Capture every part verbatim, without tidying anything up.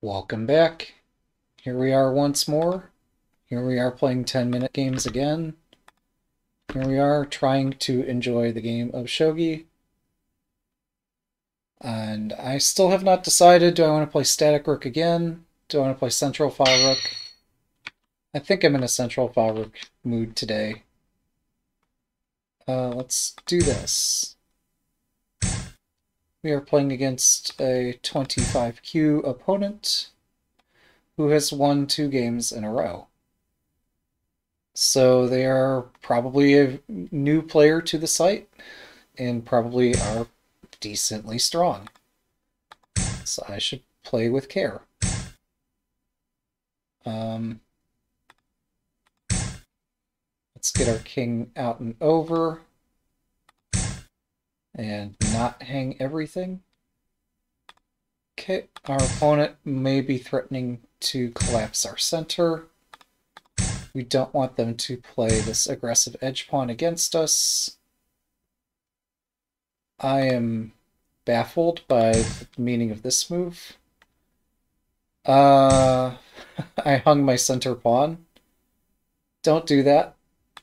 Welcome back. Here we are once more. Here we are playing ten minute games again. Here we are trying to enjoy the game of Shogi. And I still have not decided, do I want to play Static Rook again? Do I want to play Central File Rook? I think I'm in a Central File Rook mood today. Uh, let's do this. We are playing against a twenty-five Q opponent who has won two games in a row. So they are probably a new player to the site and probably are decently strong. So I should play with care. Um, let's get our king out and over and not hang everything. Okay, our opponent may be threatening to collapse our center. We don't want them to play this aggressive edge pawn against us. I am baffled by the meaning of this move. Uh, I hung my center pawn. Don't do that.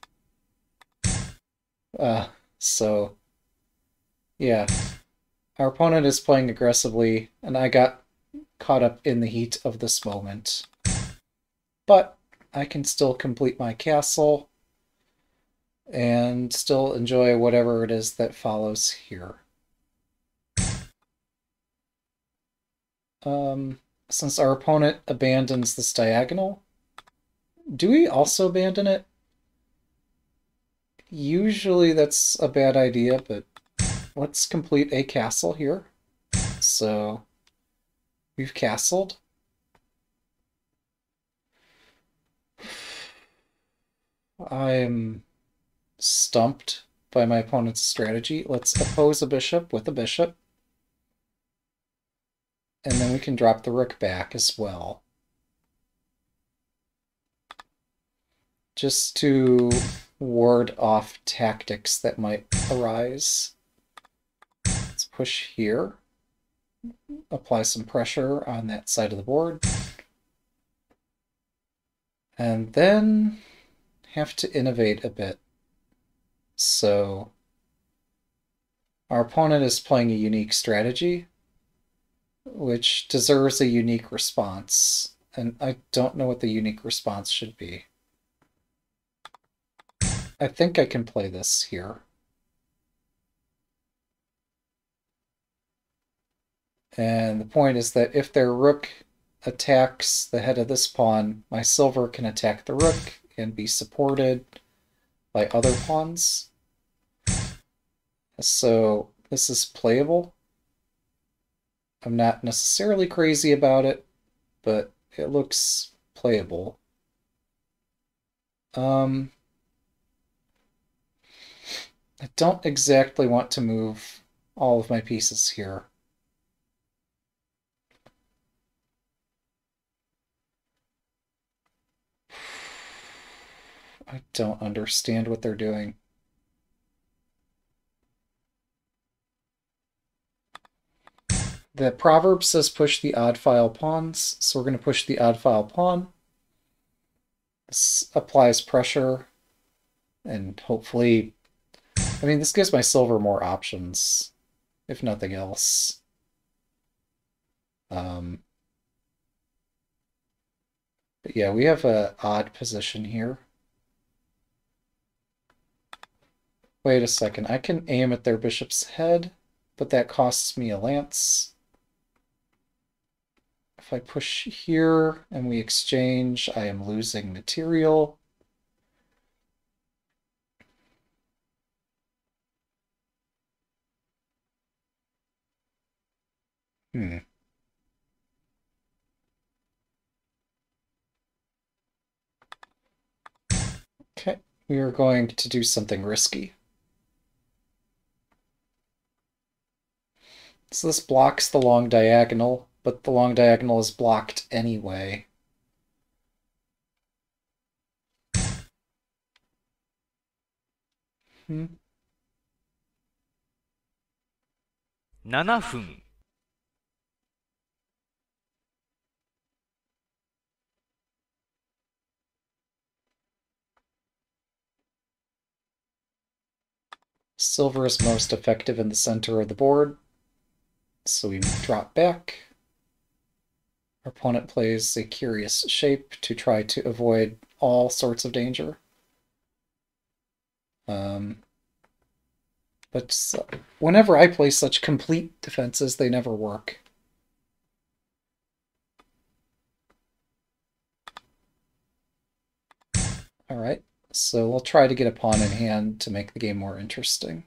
Uh, so, yeah. Our opponent is playing aggressively, and I got caught up in the heat of this moment. But I can still complete my castle and still enjoy whatever it is that follows here. Um, since our opponent abandons this diagonal, do we also abandon it? Usually that's a bad idea, but let's complete a castle here. So we've castled. I'm stumped by my opponent's strategy. Let's oppose a bishop with a bishop. And then we can drop the rook back as well. Just to ward off tactics that might arise. Let's push here. Apply some pressure on that side of the board. And then have to innovate a bit. So our opponent is playing a unique strategy, which deserves a unique response. And I don't know what the unique response should be. I think I can play this here. And the point is that if their rook attacks the head of this pawn, my silver can attack the rook and be supported by other pawns. So this is playable. I'm not necessarily crazy about it, but it looks playable. Um, I don't exactly want to move all of my pieces here. I don't understand what they're doing. The proverb says push the odd file pawns, so we're going to push the odd file pawn. This applies pressure, and hopefully, I mean, this gives my silver more options, if nothing else. Um, but yeah, we have an odd position here. Wait a second, I can aim at their bishop's head, but that costs me a lance. If I push here and we exchange, I am losing material. Hmm. Okay, we are going to do something risky. So this blocks the long diagonal, but the long diagonal is blocked anyway. Hmm. ななふん。 Silver is most effective in the center of the board, so we drop back. Our opponent plays a curious shape to try to avoid all sorts of danger. Um, but so, whenever I play such complete defenses, they never work. Alright, so we'll try to get a pawn in hand to make the game more interesting.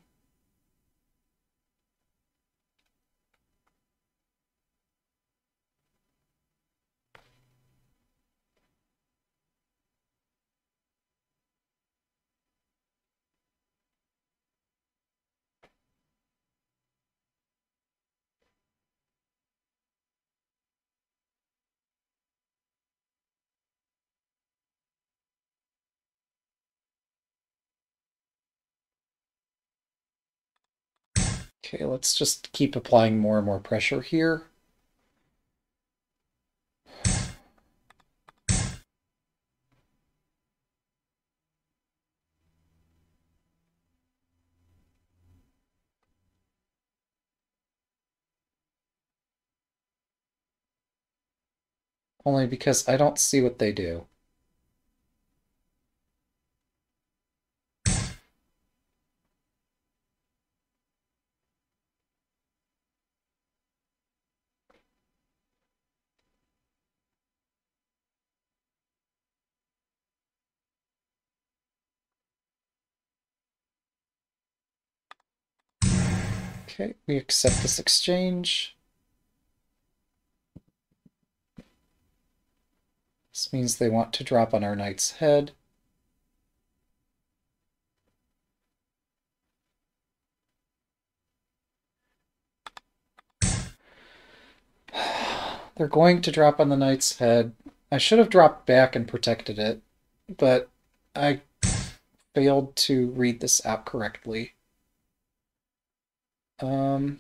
Okay, let's just keep applying more and more pressure here. Only because I don't see what they do. Okay, we accept this exchange. This means they want to drop on our knight's head. They're going to drop on the knight's head. I should have dropped back and protected it, but I failed to read this out correctly. Um,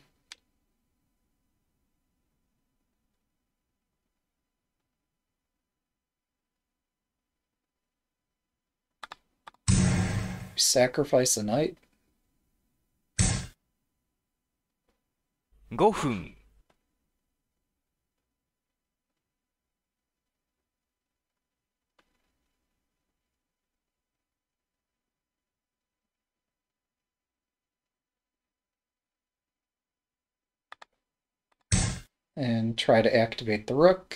sacrifice a knight. ごふん And try to activate the rook.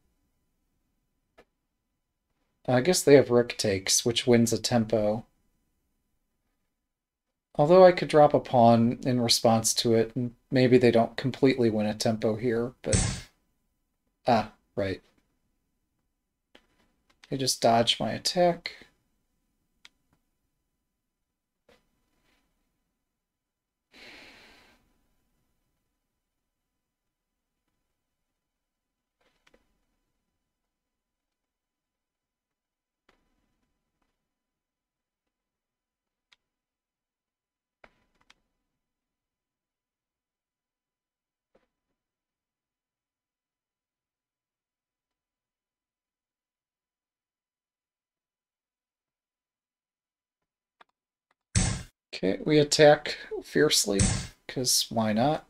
I guess they have rook takes, which wins a tempo. Although I could drop a pawn in response to it, and maybe they don't completely win a tempo here, but... Ah, right. They just dodged my attack. Okay, we attack fiercely, because why not?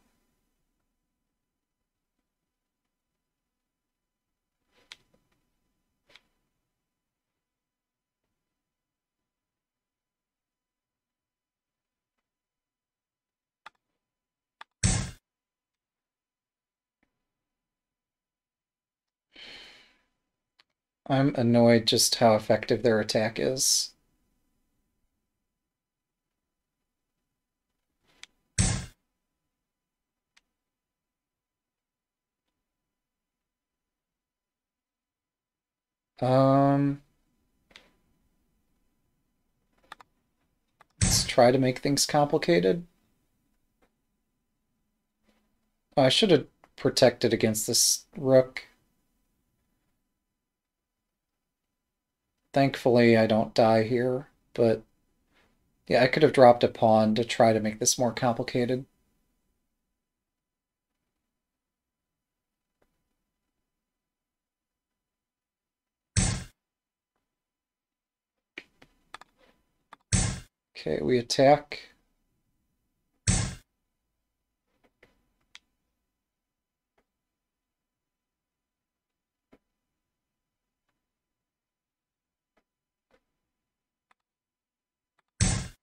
I'm annoyed just how effective their attack is. Um, let's try to make things complicated. Oh, I should have protected against this rook. Thankfully, I don't die here, but yeah, I could have dropped a pawn to try to make this more complicated. Okay, we attack.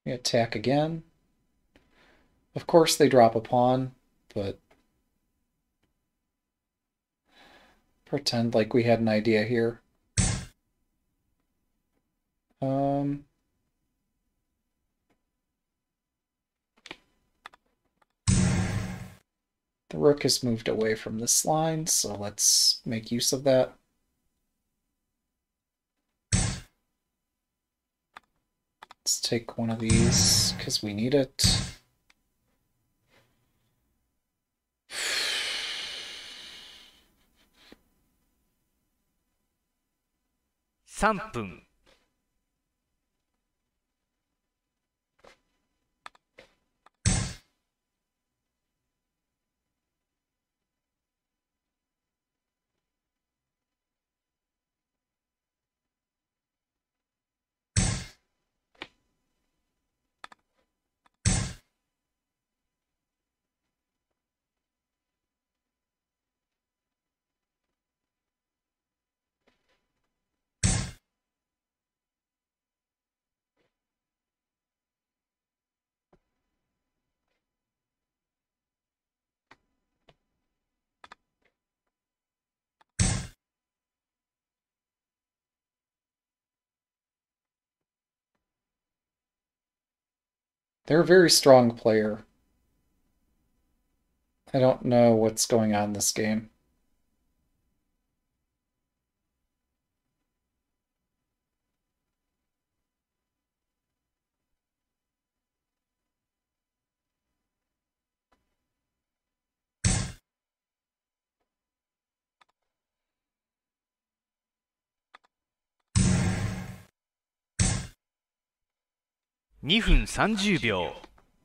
We attack again. Of course they drop a pawn, but pretend like we had an idea here. Um, the rook has moved away from this line, so let's make use of that. Let's take one of these, because we need it. three分 They're a very strong player. I don't know what's going on this game. にふんさんじゅうびょう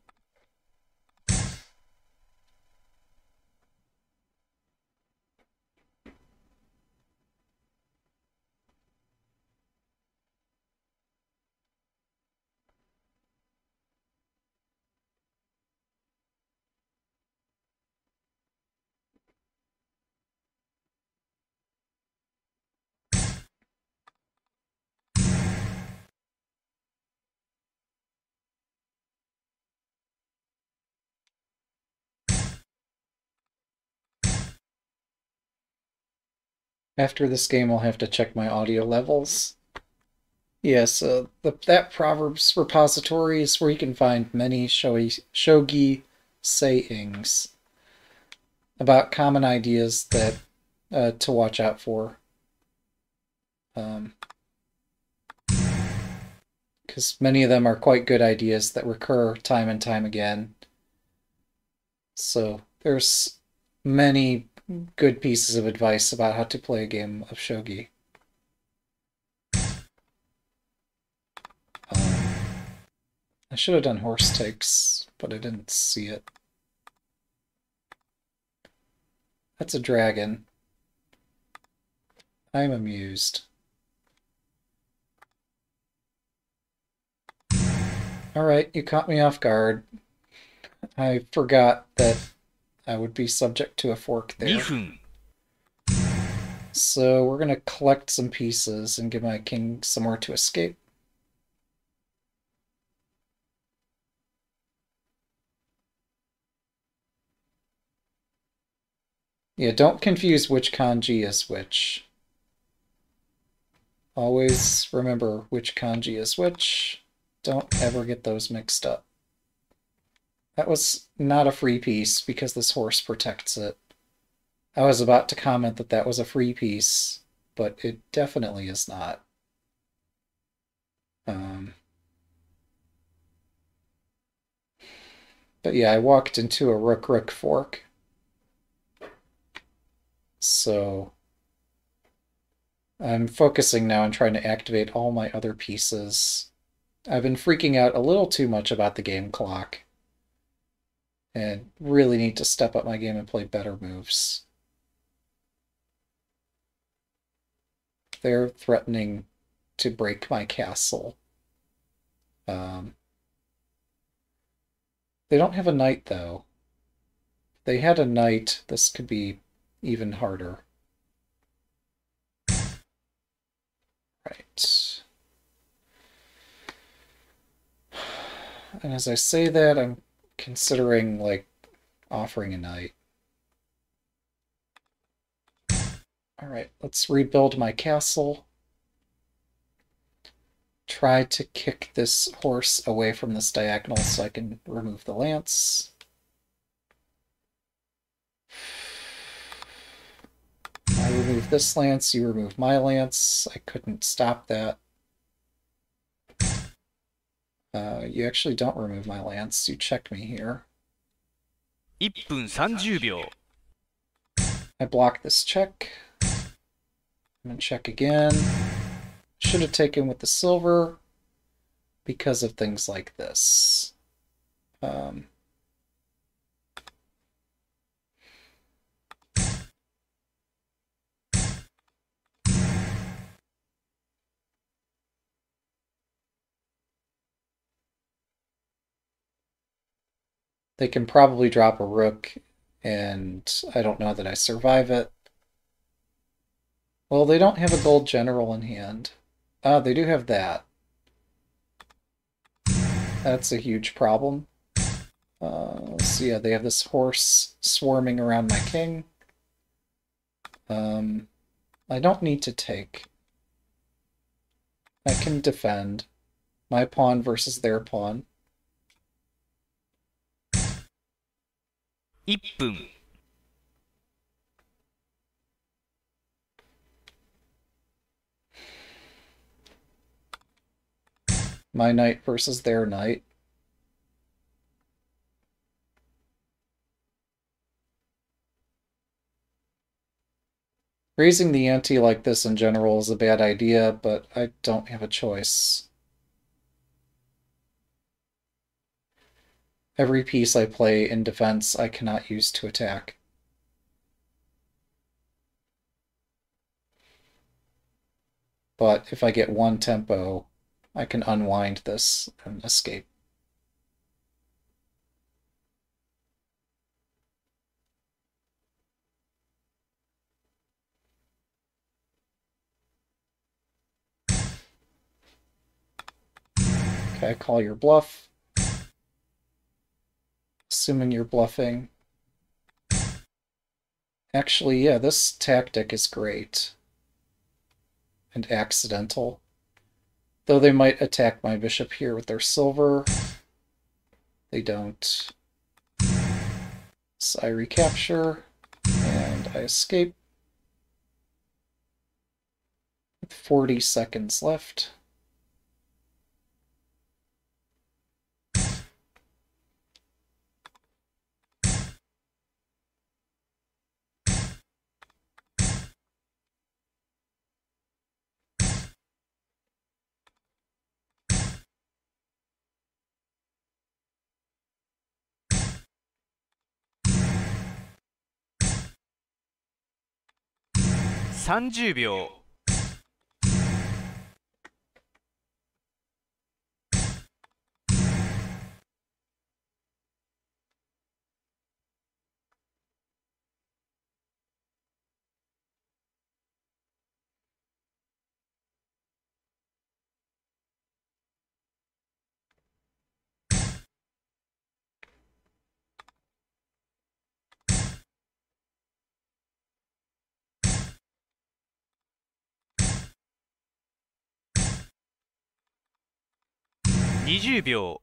After this game, I'll have to check my audio levels. Yes, uh, the, that Proverbs repository is where you can find many shogi, shogi sayings about common ideas that uh, to watch out for. Um, because many of them are quite good ideas that recur time and time again. So there's many good pieces of advice about how to play a game of shogi. Um, I should have done horse takes, but I didn't see it. That's a dragon. I'm amused. Alright, you caught me off guard. I forgot that I would be subject to a fork there. にふん So we're going to collect some pieces and give my king somewhere to escape. Yeah, don't confuse which kanji is which. Always remember which kanji is which. Don't ever get those mixed up. That was not a free piece because this horse protects it. I was about to comment that that was a free piece, but it definitely is not. Um, but yeah, I walked into a rook-rook fork. So I'm focusing now on trying to activate all my other pieces. I've been freaking out a little too much about the game clock and really need to step up my game and play better moves. They're threatening to break my castle. Um, they don't have a knight, though. If they had a knight, this could be even harder. Right. And as I say that, I'm considering, like, offering a knight. Alright, let's rebuild my castle. Try to kick this horse away from this diagonal so I can remove the lance. I remove this lance, you remove my lance. I couldn't stop that. Uh, you actually don't remove my lance. You check me here. いっぷんさんじゅうびょう I block this check. I'm gonna check again. Should have taken with the silver because of things like this. Um, they can probably drop a rook, and I don't know that I survive it. Well, they don't have a gold general in hand. Ah, they do have that. That's a huge problem. Uh, so yeah, they have this horse swarming around my king. Um, I don't need to take. I can defend. My pawn versus their pawn. いっぷん My knight versus their knight. Raising the ante like this in general is a bad idea, but I don't have a choice. Every piece I play in defense I cannot use to attack. But if I get one tempo, I can unwind this and escape. Okay, I call your bluff. Assuming you're bluffing. Actually, yeah, this tactic is great. And accidental. Though they might attack my bishop here with their silver. They don't. So I recapture, and I escape. With forty seconds left. さんじゅうびょうにじゅうびょう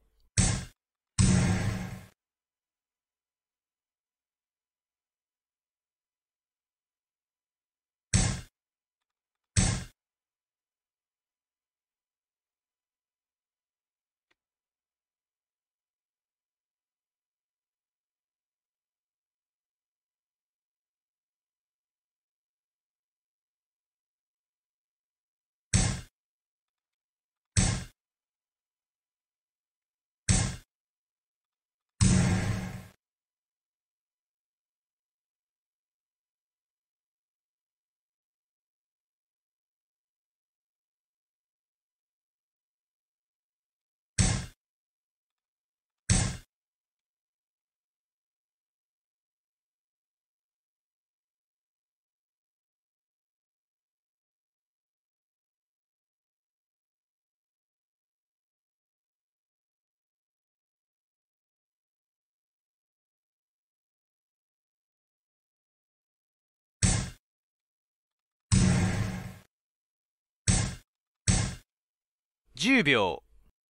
じゅうびょ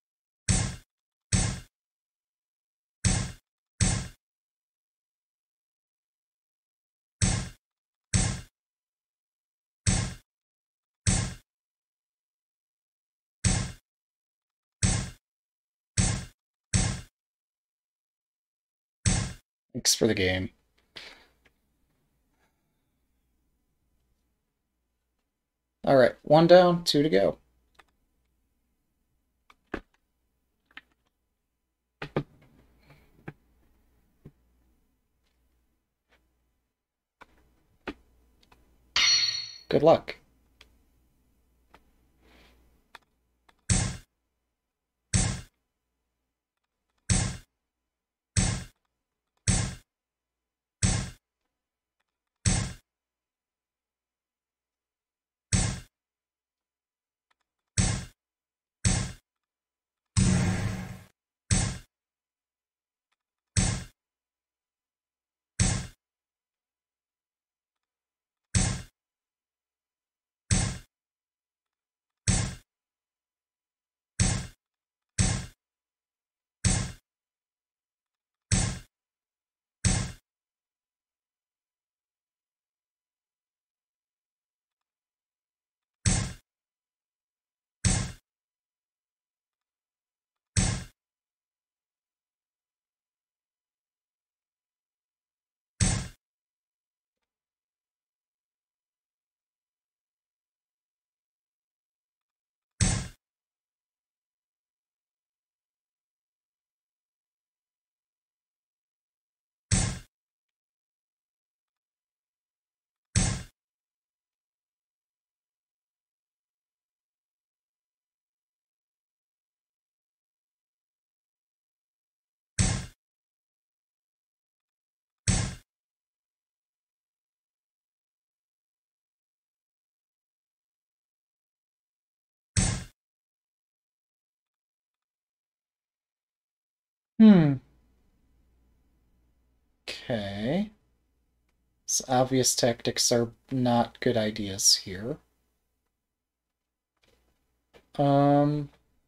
Thanks for the game. All right, one down, two to go. Good luck. Hmm. Okay. So obvious tactics are not good ideas here. Um,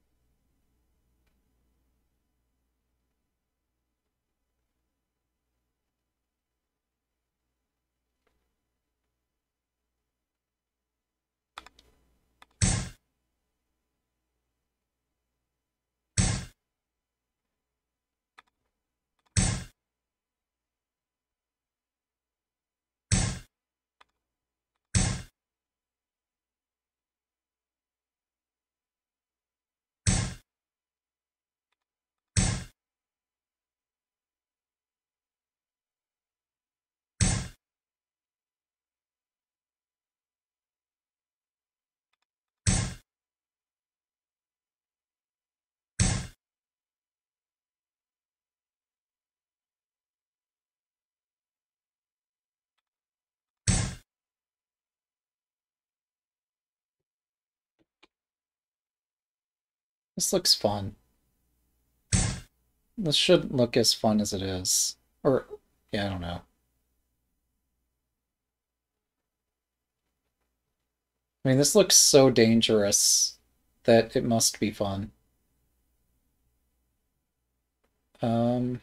this looks fun. This shouldn't look as fun as it is. Or, yeah, I don't know. I mean, this looks so dangerous that it must be fun. Um,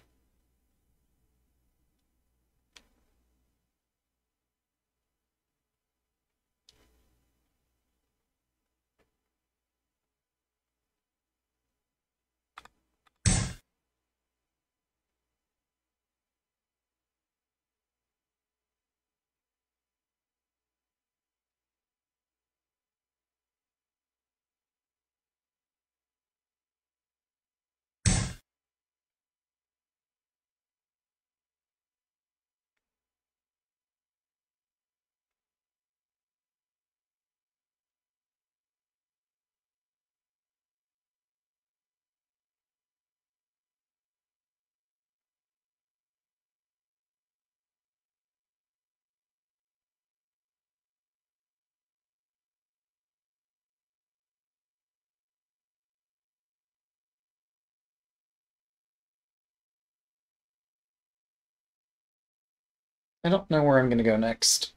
I don't know where I'm gonna go next.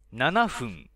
ななふん。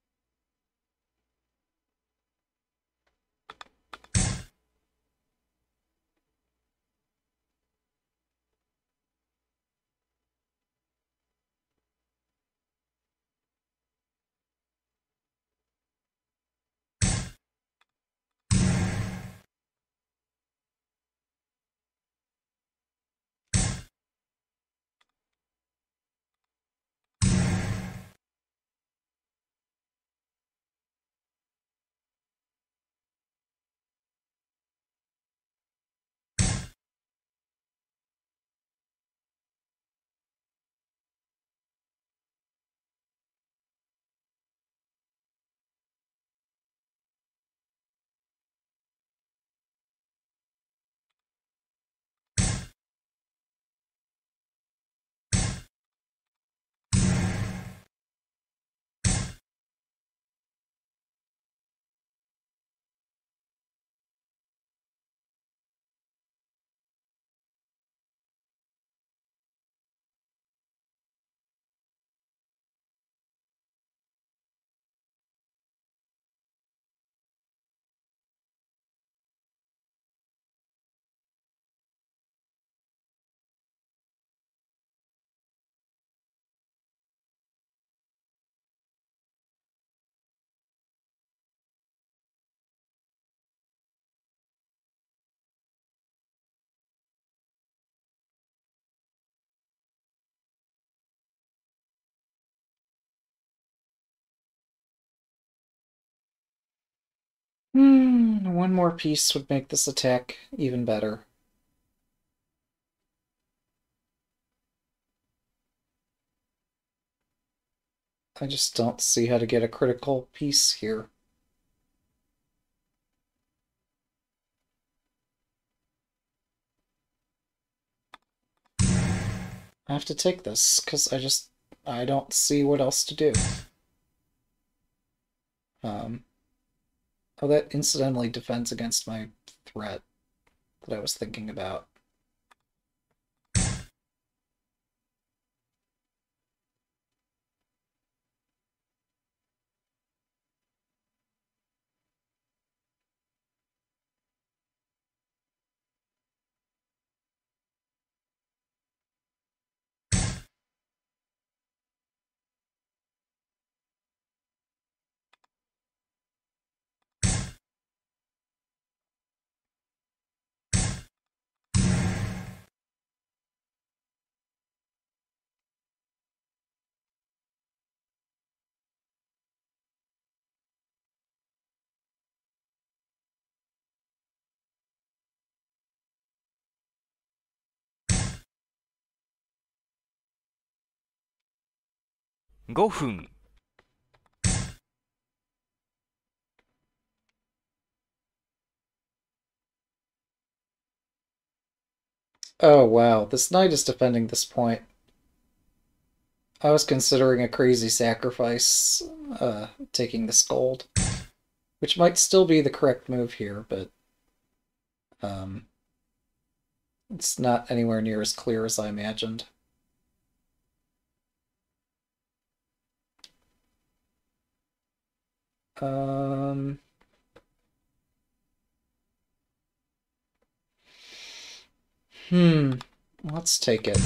Hmm, one more piece would make this attack even better. I just don't see how to get a critical piece here. I have to take this, because I just... I don't see what else to do. Um, oh, that incidentally defends against my threat that I was thinking about. ごふん。 Oh, wow. This knight is defending this point. I was considering a crazy sacrifice, uh, taking this gold, which might still be the correct move here, but um, it's not anywhere near as clear as I imagined. Um, hmm, let's take it.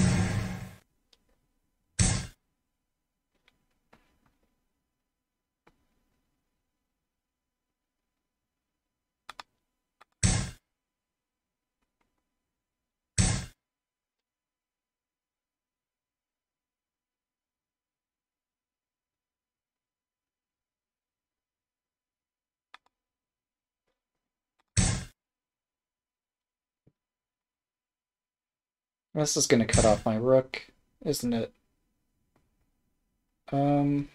This is going to cut off my rook, isn't it? Um,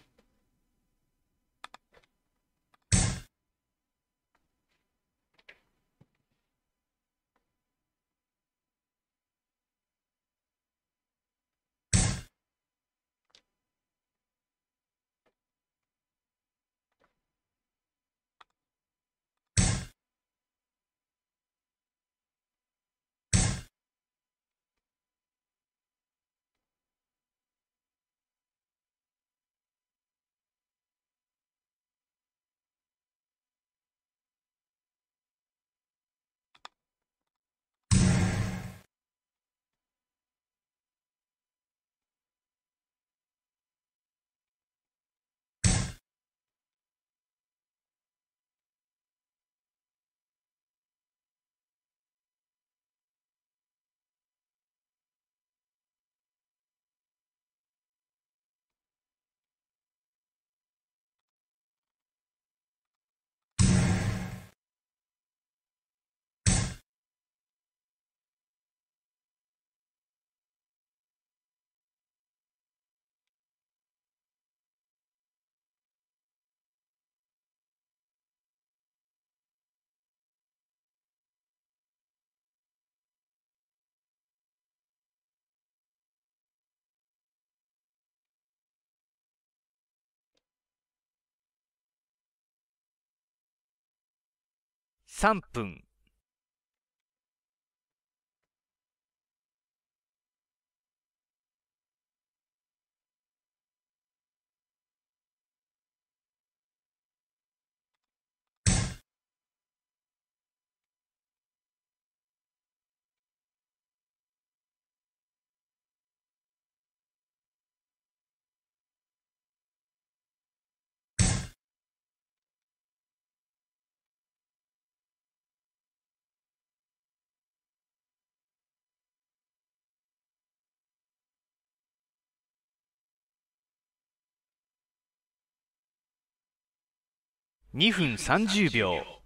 さんぷん。にふんさんじゅうびょう。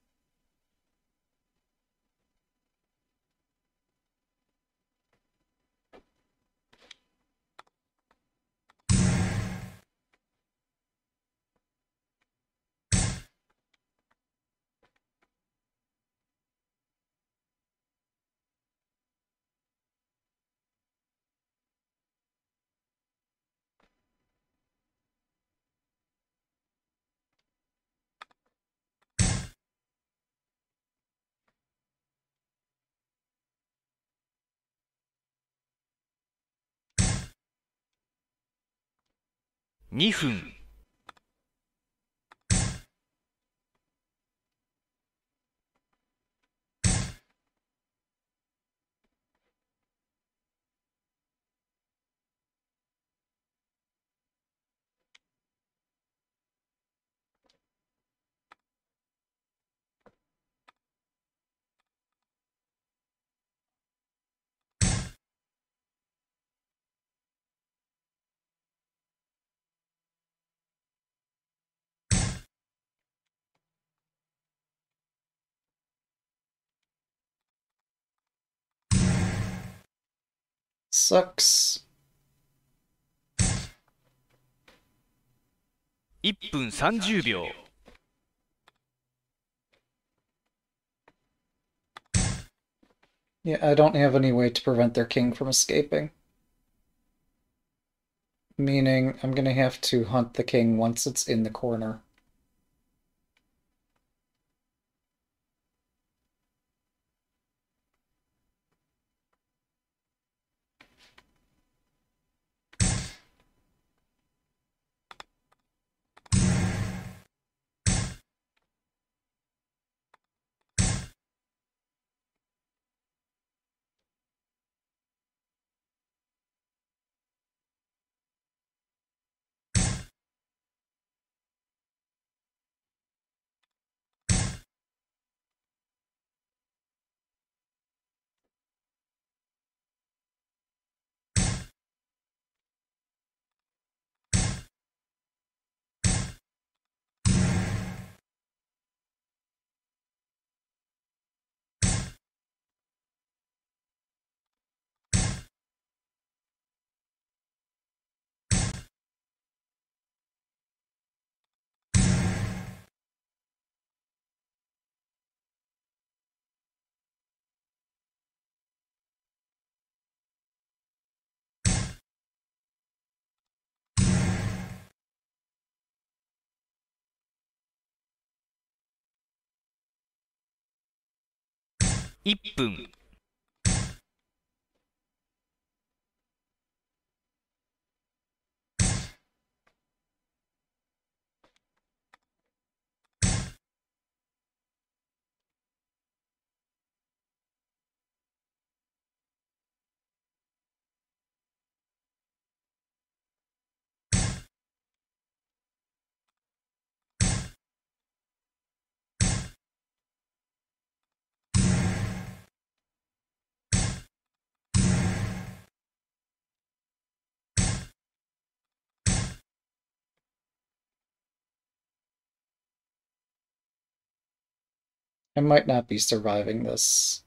にふん。 Sucks. いっぷんさんじゅうびょう。 Yeah, I don't have any way to prevent their king from escaping. Meaning, I'm gonna have to hunt the king once it's in the corner. いっぷん。 I might not be surviving this.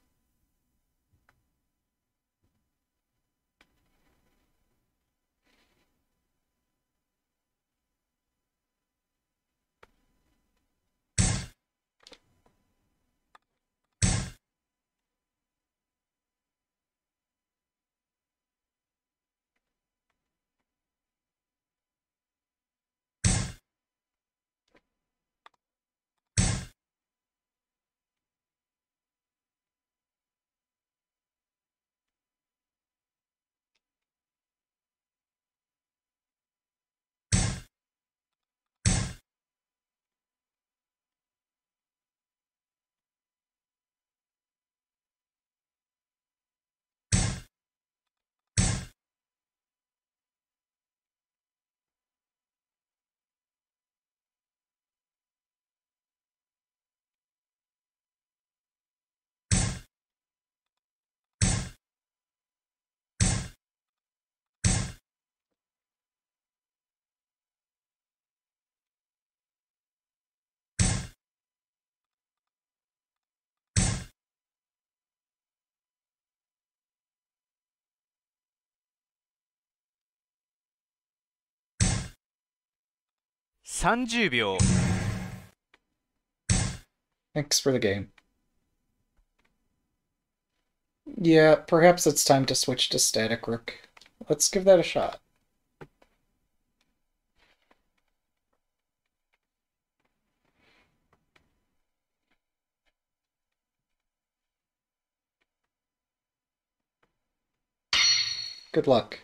さんじゅうびょう。 Thanks for the game. Yeah, perhaps it's time to switch to static rook. Let's give that a shot. Good luck.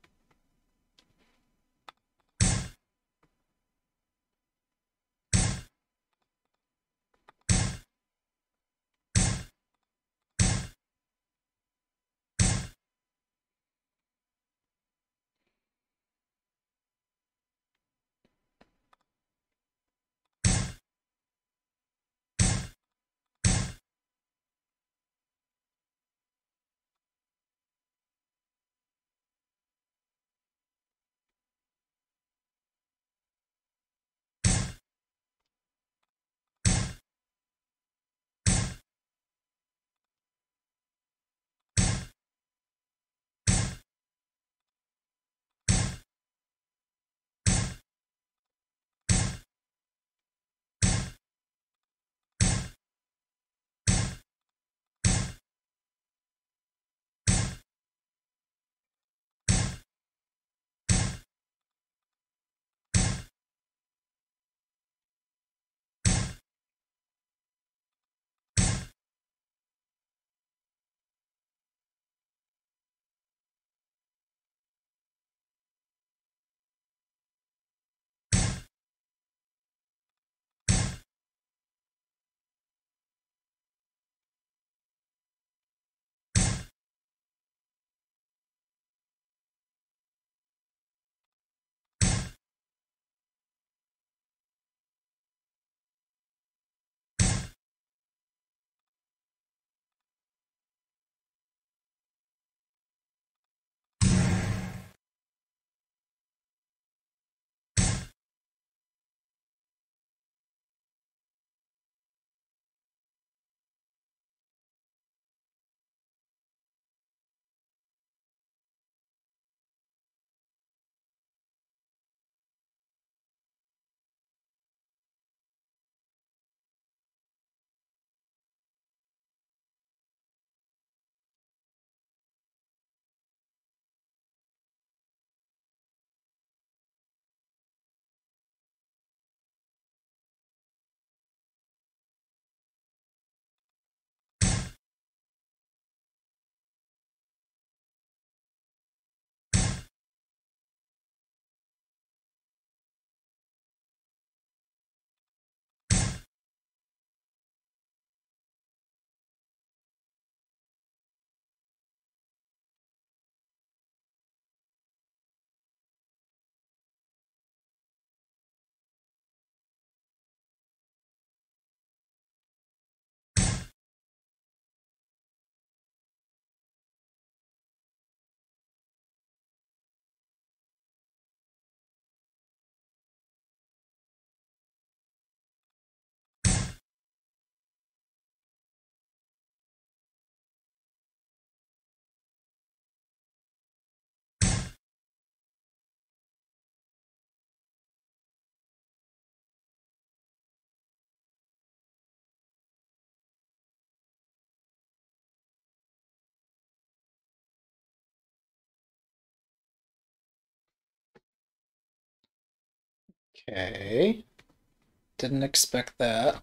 Okay. Didn't expect that.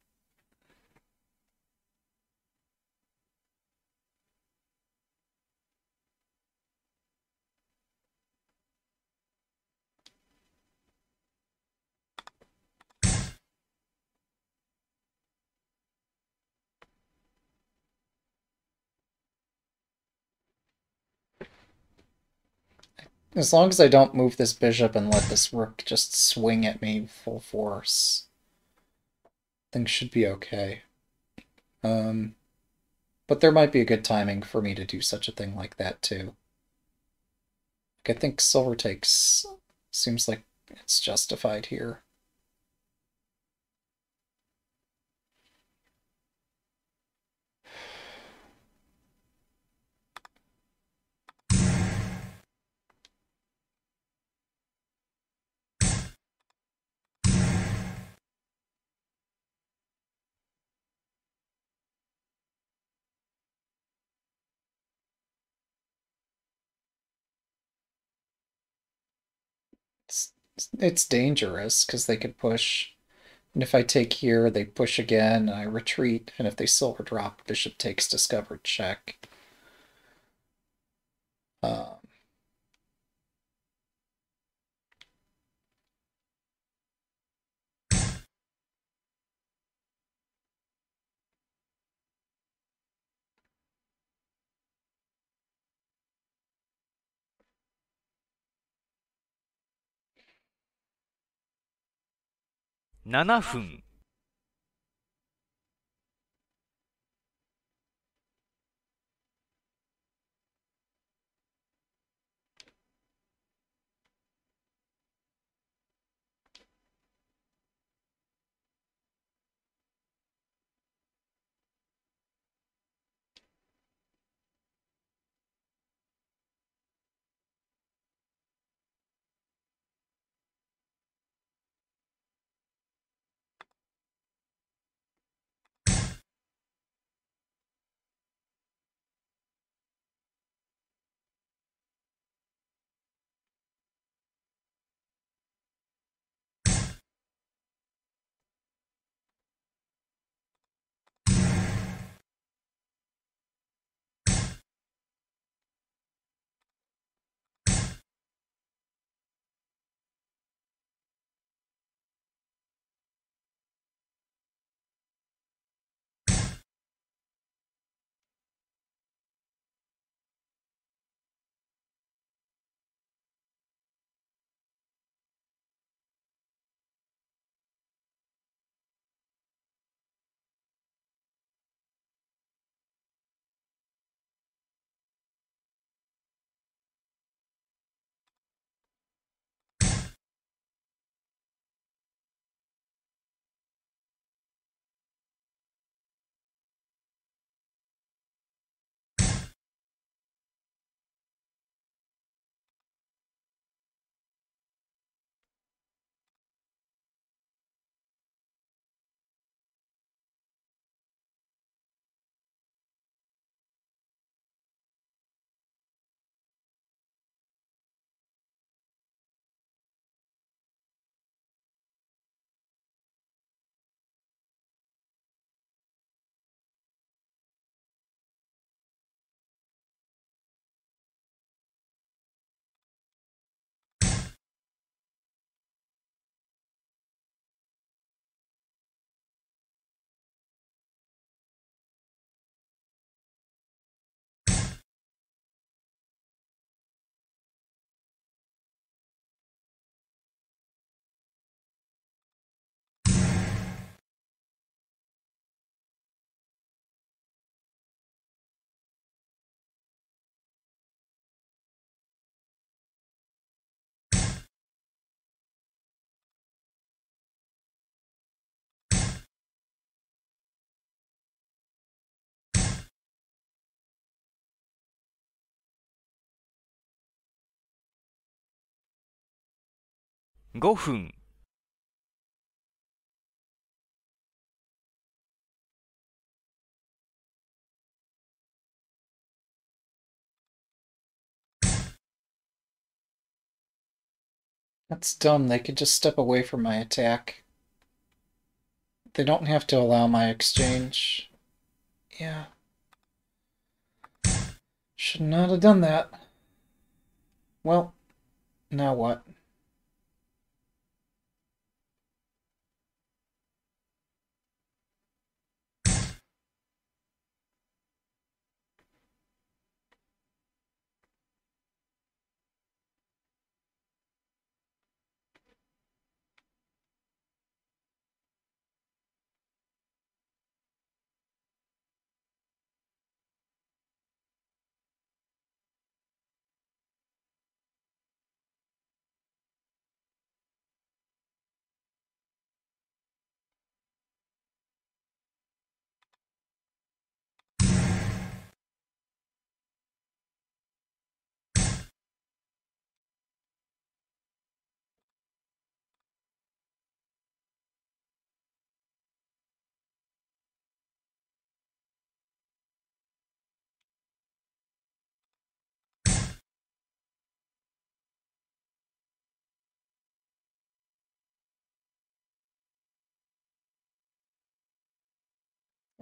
As long as I don't move this bishop and let this rook just swing at me full force, things should be okay. Um, but there might be a good timing for me to do such a thing like that too. Like, I think silver takes seems like it's justified here. It's dangerous because they could push. And if I take here, they push again, I retreat, and if they silver drop, bishop takes discovered check. Um, ななふん、ごふん、 that's dumb. They could just step away from my attack. They don't have to allow my exchange. Yeah. Should not have done that. Well, now what?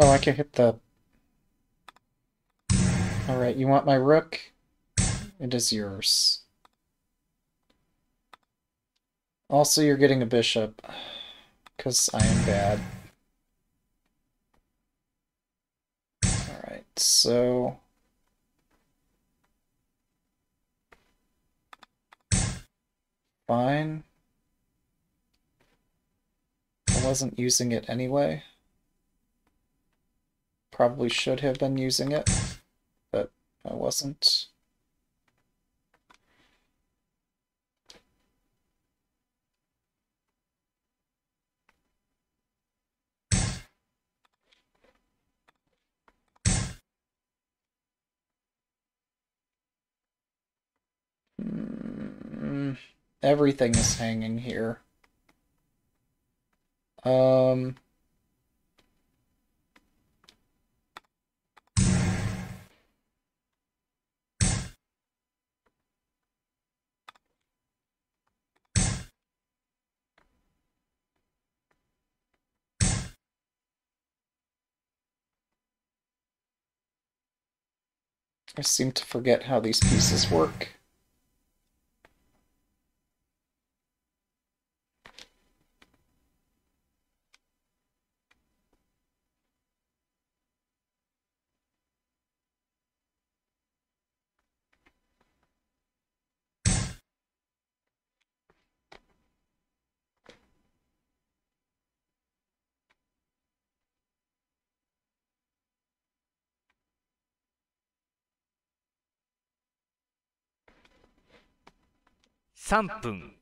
Oh, I can hit the... Alright, you want my rook? It is yours. Also, you're getting a bishop, because I am bad. Alright, so... Fine. I wasn't using it anyway. Probably should have been using it, but I wasn't. Mm, everything is hanging here. Um... I seem to forget how these pieces work. さんぷん。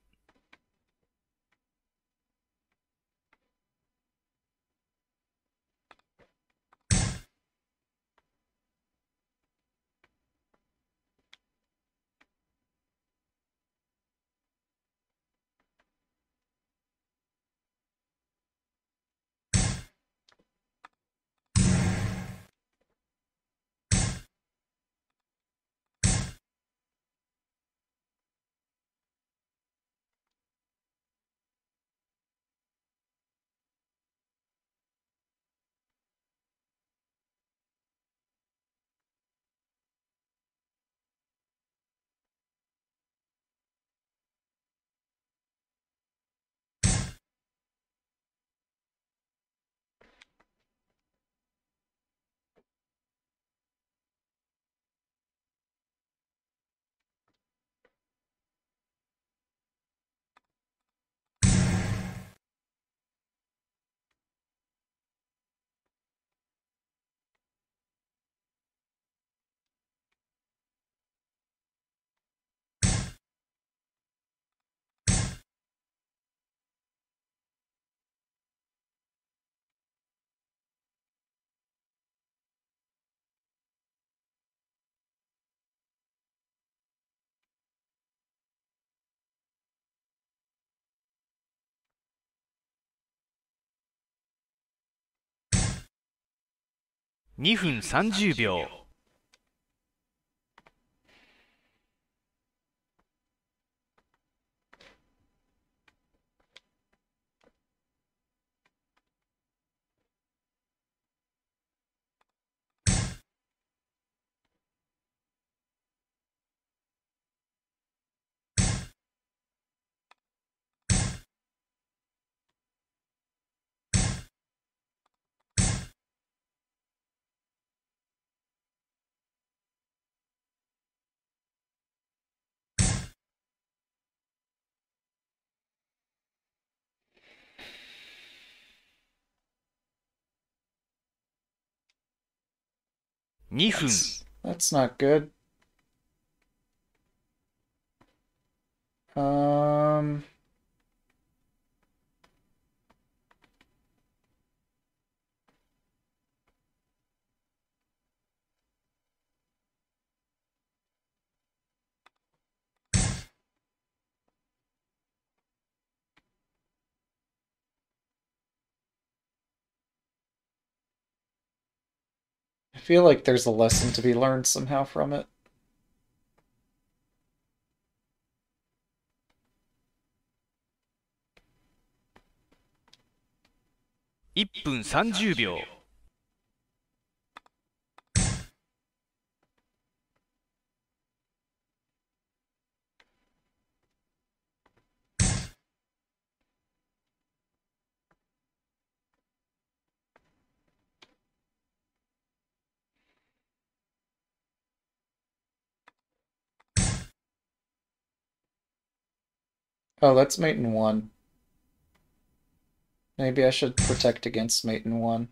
にふんさんじゅうびょう。にふん。 That's, that's not good. Um... I feel like there's a lesson to be learned somehow from it. いっぷんさんじゅうびょう。 Oh, that's mate in one. Maybe I should protect against mate in one.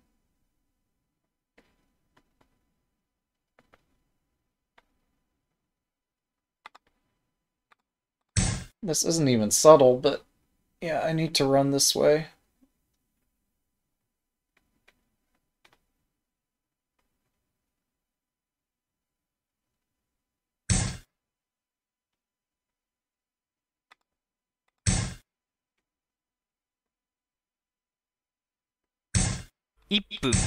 This isn't even subtle, but yeah, I need to run this way. いっぷん。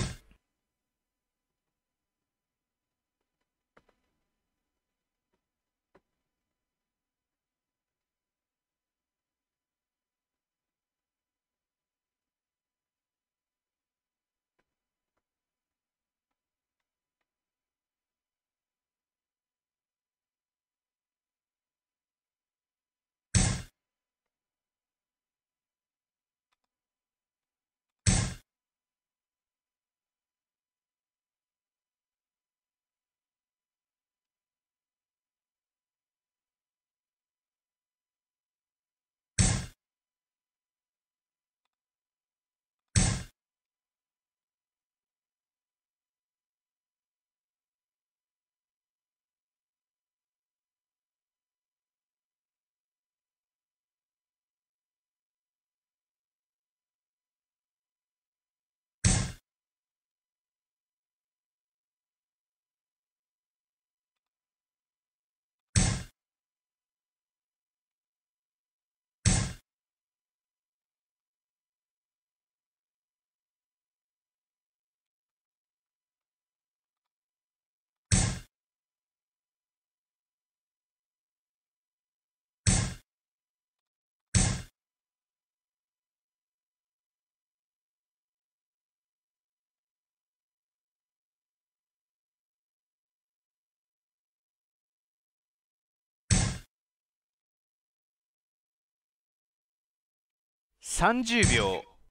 さんじゅうびょう。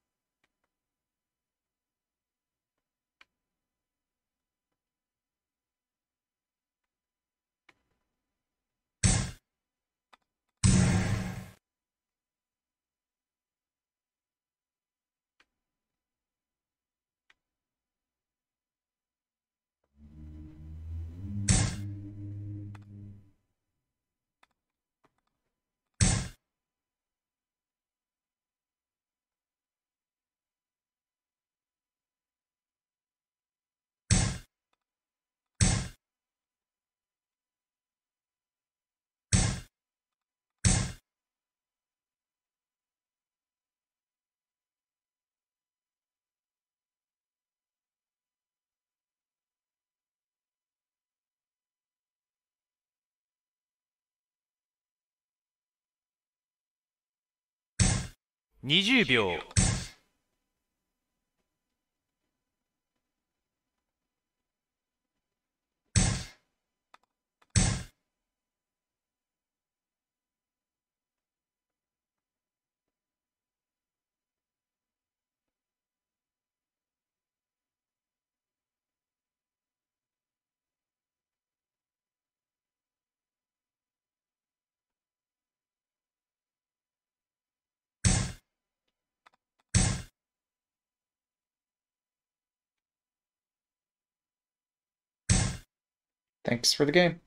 にじゅうびょう。 Thanks for the game.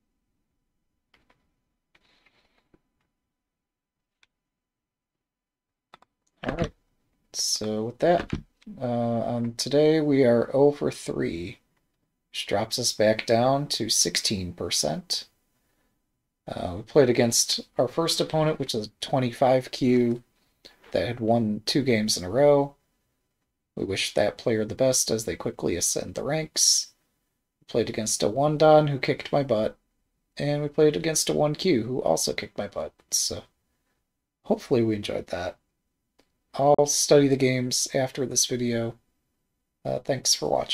Alright, so with that, uh, um, today we are over three, which drops us back down to sixteen percent. Uh, we played against our first opponent, which is twenty-five Q, that had won two games in a row. We wish that player the best as they quickly ascend the ranks. We played against a one Dan who kicked my butt, and we played against a one Q who also kicked my butt, so hopefully we enjoyed that. I'll study the games after this video. Uh, thanks for watching.